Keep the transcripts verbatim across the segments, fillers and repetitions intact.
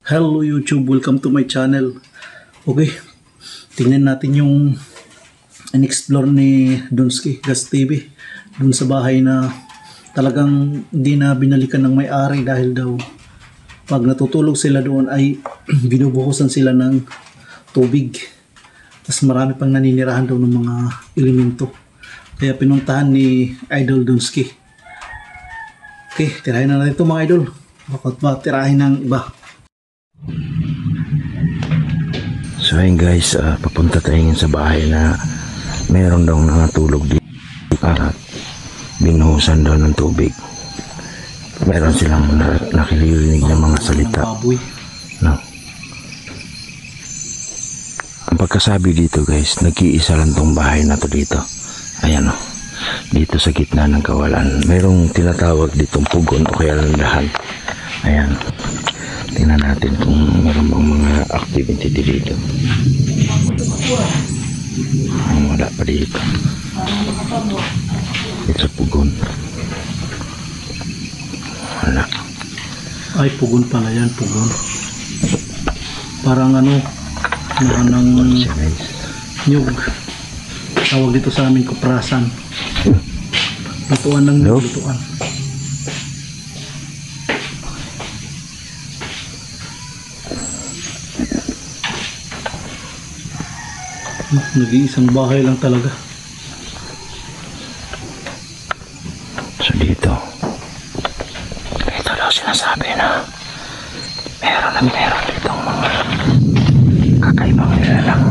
Hello YouTube, welcome to my channel. Okay, tingnan natin yung in-explore ni Donsky Gas T V dun sa bahay na talagang hindi na binalikan ng may-ari dahil daw pag natutulog sila doon ay binubuhusan sila ng tubig. Tapos marami pang naninirahan daw ng mga elemento. Kaya pinuntahan ni Idol Donsky. Okay, tirahin na natin ito mga idol. Bakit ba tirahin ng iba? So ayun guys, uh, papunta tayo sa bahay na meron daw natulog dito at binuhusan daw ng tubig. Meron silang na nakilirinig ng mga salita. No? Ang pagkasabi dito guys, nag-iisa lang tong bahay na to dito. Ayan o, dito sa gitna ng kawalan. Merong tinatawag ditong pugon o kaya landahan. Ayan. Tingnan natin kung meron bang mga activity dito. Ang wala pa dito. Ito pugon. Wala. Ay, pugon pala yan, pugon. Parang ano, na ng nyug. Tawag dito sa amin, kuprasan. Lutuan ng nope. lutuan. Nag-iisang bahay lang talaga. So dito, ito daw sinasabi na meron na meron ditong mga kakaibang nilalang.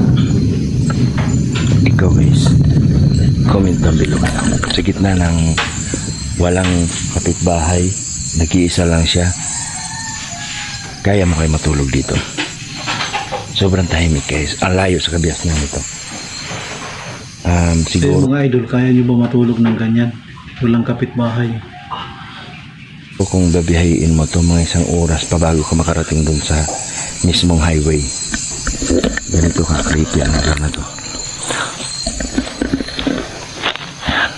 Ikaw guys, comment down below. Sa gitna ng walang kapitbahay, nag-iisa lang siya, kaya mo kayo matulog dito. Sobrang tahimik guys, ang layo sa kabias niya nito. Um, siguro so, mga idol, kaya nyo ba matulog ng ganyan? Walang kapitbahay. Kung babihayin mo to mga isang oras pa bago ka makarating dun sa mismong highway. Ganito ka creepy ang lugar na to. Ayan.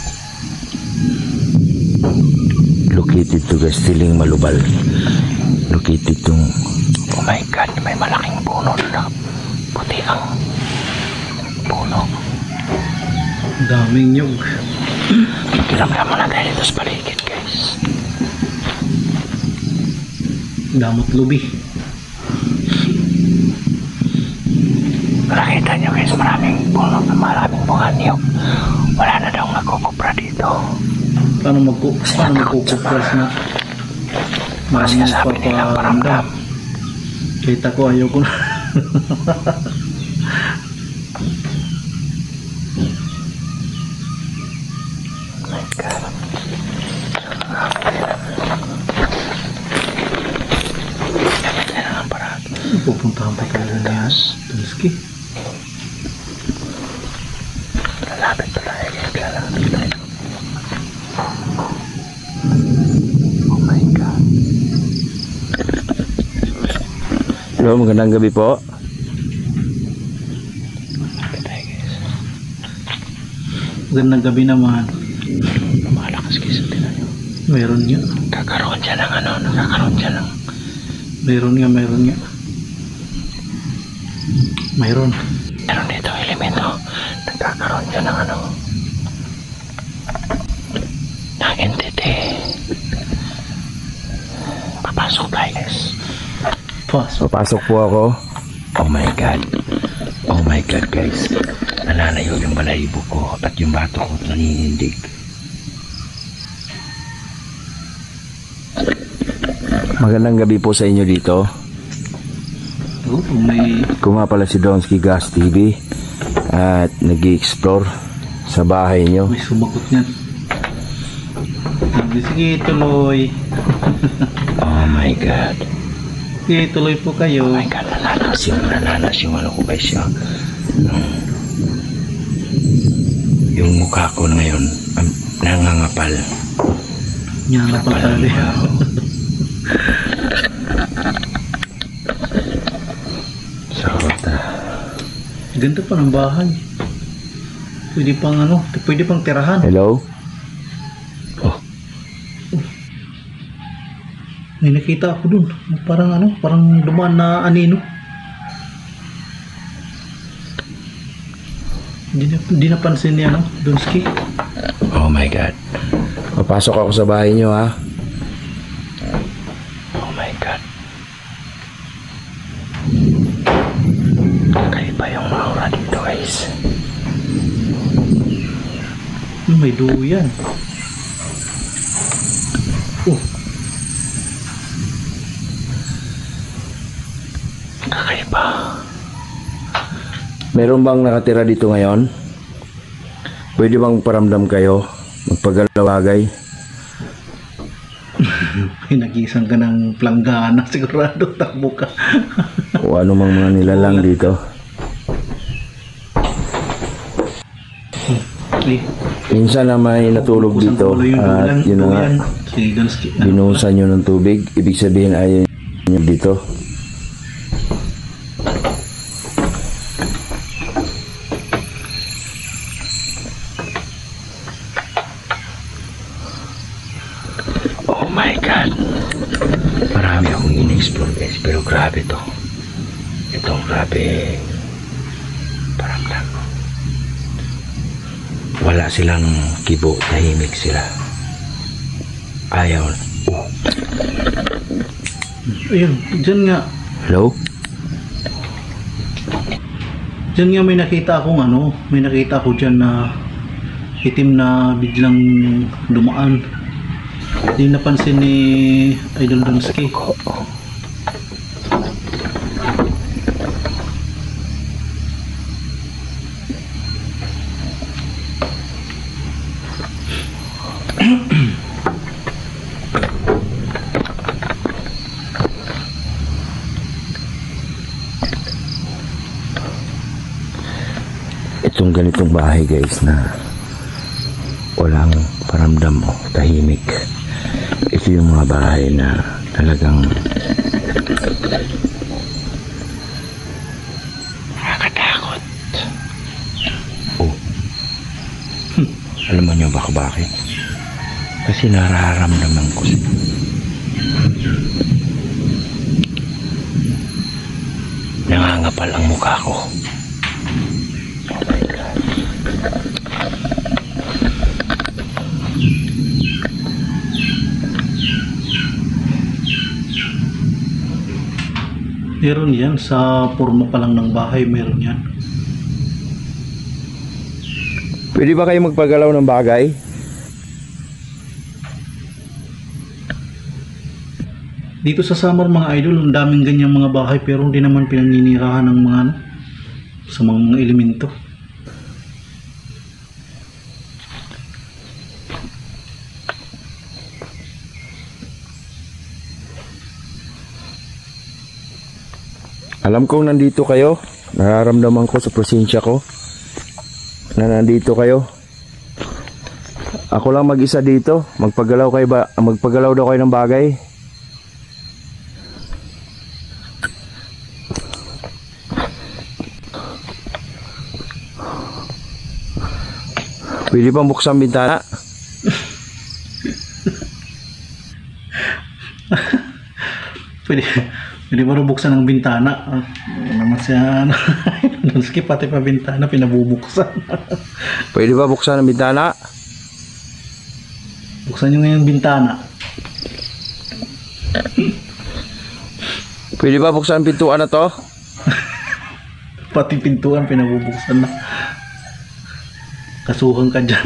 Located to guys, Tiling Malubal. Located tong, oh my god, may malaking puno na puti ang puno. Daming nyug. Magkilamaya muna tayo dito sa paligid guys. Damot lubi. Nakita nyo guys, maraming puno, maraming bunga niyog. Wala na daw nagkukupra dito. Paano magku paano magkukupras na? Mga sinasabi nilang paramdam. Kita ko, ayaw ko na. My God. Pupuntahan pa tayo na Donsky. Lalapit pa tayo guys, lalapit tayo. Oh my God. Hello, magandang gabi po. Lalapit tayo guys. Magandang gabi naman. Malakas guys, tinan nyo. Meron nga. Kakaroon dyan ng ano, nakakaroon dyan ng Meron nga, meron nga. Mayroon. meron dito elemento. Nagkakaroon dyan ng ano, ng entity. Papasok tayo guys. Pasok. Papasok po ako. Oh my God. Oh my God guys. Nananayo yung balahibo ko at yung bato ko naninindig. Magandang gabi po sa inyo dito. Oh, may... Kung nga pala si Donsky Gas T V at nag-i-explore sa bahay nyo. May sumakot yan. Sige, tuloy. Oh my God. Sige, tuloy po kayo. Oh my God, nananas yung, nananas yung ano ko guys yung, um, yung mukha ko ngayon um, nangangapal. Nangangapal talaga. So, uh, ganda pa ng bahay. Pwede pang ano, pwede pang tirahan. hello? May nakita ako dun. Parang ano, parang dumaan na anino. Hindi na, hindi napansin niya, no? Dunsky. Oh my God. Papasok ako sa bahay niyo, ha? Oh my God. Kakaiba yung aura dito, guys. May duyan. Oh. Kakaiba. Meron bang nakatira dito ngayon? Pwede bang paramdam kayo? Magpagalawagay? Pinagisan ka ng planggana. Sigurado takbo ka. O ano mang mga nilalang dito? Eh, Minsan na may natulog kusang dito tuloy yung at duyan. yun na nga, Duyan. Si Dunsky. binuhusan nyo ng tubig. Ibig sabihin ayaw nyo dito. Oh my God. Marami akong in-explore, guys, pero grabe to. Itong grabe paramdam. Wala silang kibo, tahimik sila. Ayaw. Oh. Ayun, dyan nga. Hello? Dyan nga may nakita akong ano, may nakita ako dyan na itim na biglang dumaan. Hindi napansin ni Idol Dunsky. Itong ganitong bahay, guys, na walang paramdam o tahimik. Ito yung mga bahay na talagang nakakatakot. Oh. Hmm. Alam mo nyo ba bakit? Kasi nararamdaman ko siya. Nangangapal ang mukha ko. Oh my God. Meron yan, sa forma pa lang ng bahay, meron yan. Pwede ba kayo magpagalaw ng bagay? Dito sa Samar, mga idol, ang daming ganyang mga bahay pero hindi naman pinaninirahan ng mga ano, sa mga elemento. Alam kong nandito kayo. Nararamdaman ko sa presensya ko na nandito kayo. Ako lang mag-isa dito. Magpagalaw kayo ba? Magpagalaw daw kayo ng bagay. Pwede bang buksan bintana? Pwede, pwede ba rin buksan ng bintana? Ah, ano naman siya, ano, Dunsky, pati pa bintana, pinabubuksan. Pwede ba buksan ang bintana? Buksan nyo ngayon bintana. Pwede ba buksan ang pintuan na to? Pati pintuan, pinabubuksan na. Kasuhan ka dyan.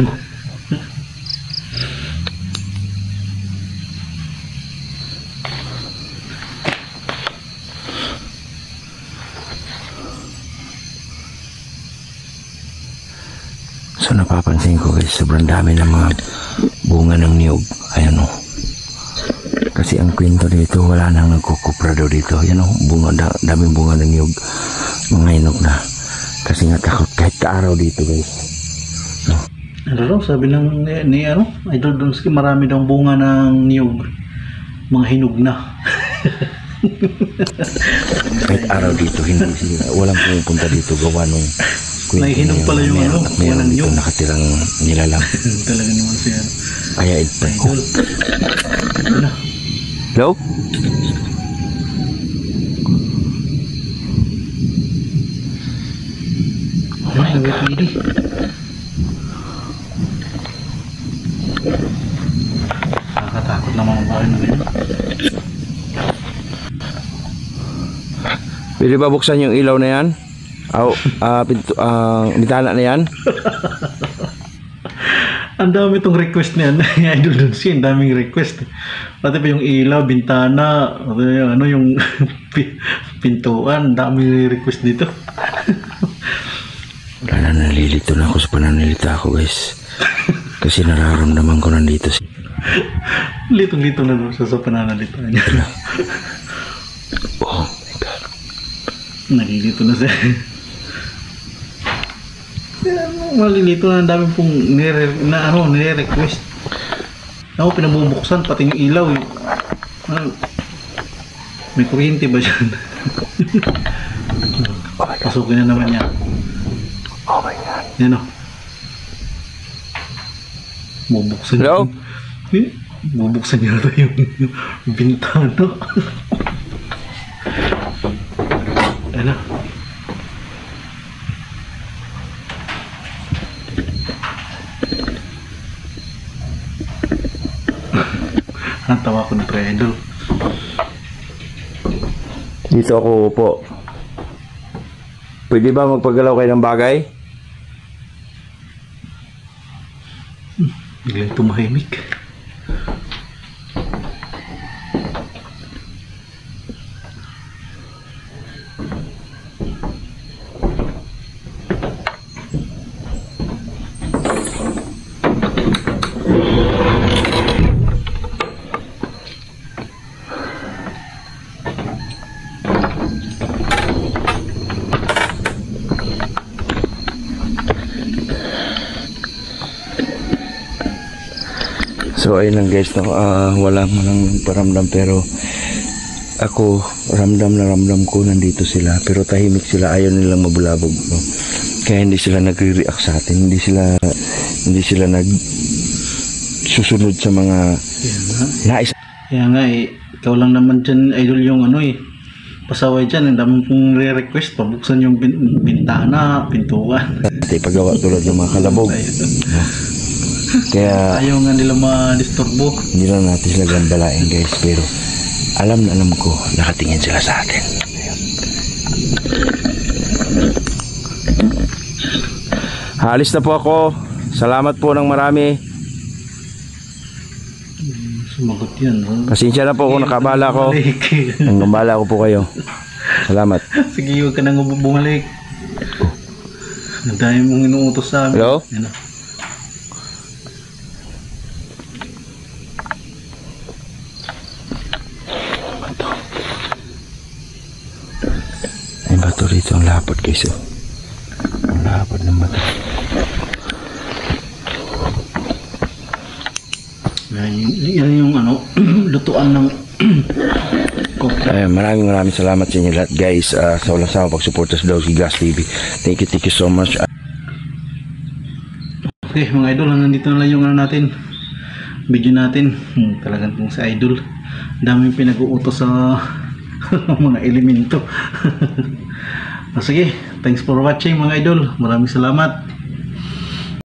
So napapansin ko, guys, sobrang dami ng mga bunga ng niyog. Ayan o. Kasi ang kwento dito, wala nang nagkukuprado dito. Ayan o, bunga, da, daming bunga ng niyog. Mga hinog na. Kasi nga takot kahit kaaraw dito, guys. No? Ano raw, sabi ng ni, ni ano, Idol Dunsky, marami daw bunga ng niyog. Mga hinog na. Kahit araw dito, hindi sila, walang pumupunta dito gawa nung kwento. Nahihinog pala yung meron, ano, at meron walang dito niyog. nakatirang nilalang. Talaga naman siya. Kaya ito, Idol. Ito na. Hello? Ay, wait, wait. Nakakatakot naman ang bahay na ngayon. Pwede ba buksan yung ilaw na yan? Aw, ah, pinto, ah, bintana na yan? Ang dami itong request niyan. Idol Dunsky, ang daming request. Pati pa yung ilaw, bintana, pati yung, ano, yung pi- pintuan, ang daming request dito. Wala na, nalilito na ako sa pananalita ko, guys. Kasi nararamdaman ko nandito si... Litong-lito na doon sa, sa pananalita niya. Oh my God. Nalilito na siya. Malilito na, ang dami pong nire, na, ano, nire-request. Ako pinabubuksan, pati yung ilaw. Eh. Ano, may kuryente ba dyan? Pasukin na naman niya. Oh my God. Yan o. Bubuksan Hello? Eh, bubuksan niya ito yung bintana. Ano? Ang tawa ko ng pre-idol. Dito ako upo. Pwede ba magpagalaw kayo ng bagay? Biglang tumahimik. So ayun lang guys, no, uh, walang walang paramdam pero ako ramdam na ramdam ko nandito sila pero tahimik sila, ayaw nilang mabulabog, no? Kaya hindi sila nagre-react sa atin, hindi sila hindi sila nag susunod sa mga nais. Kaya nga eh, ikaw lang naman dyan, idol, yung ano eh, pasaway dyan, ang dami pong re-request, pabuksan yung bin- bintana, pintuan. At ipagawa tulad ng mga kalabog. No? Kaya Ayaw nga nila ma-disturbo. hindi lang natin sila gambalain guys, pero alam na alam ko nakatingin sila sa atin. Ayun. Halis na po ako. Salamat po ng marami. Sumagot yan. No? Pasensya na po kung nakabala ko. Bumalik. Ang gambala ko po kayo. Salamat. Sige, huwag ka nang bumalik. Ang dami mong inuutos sa amin. Hello? Yan o. Ay bato rito, ang lapad guys. Oh. Ang lapad ng bato. Yan, yan yung ano, lutuan ng kopra. Ay, maraming maraming salamat sa inyo lahat guys, uh, sa walang sama pagsuporta sa Dawski Gas T V. Thank you, thank you so much. Okay mga idol, hanggang dito na lang yung ano natin, video natin. Hmm, talagang kung sa idol, daming pinag-uutos sa mga elemento. O sige, thanks for watching mga idol. Maraming salamat.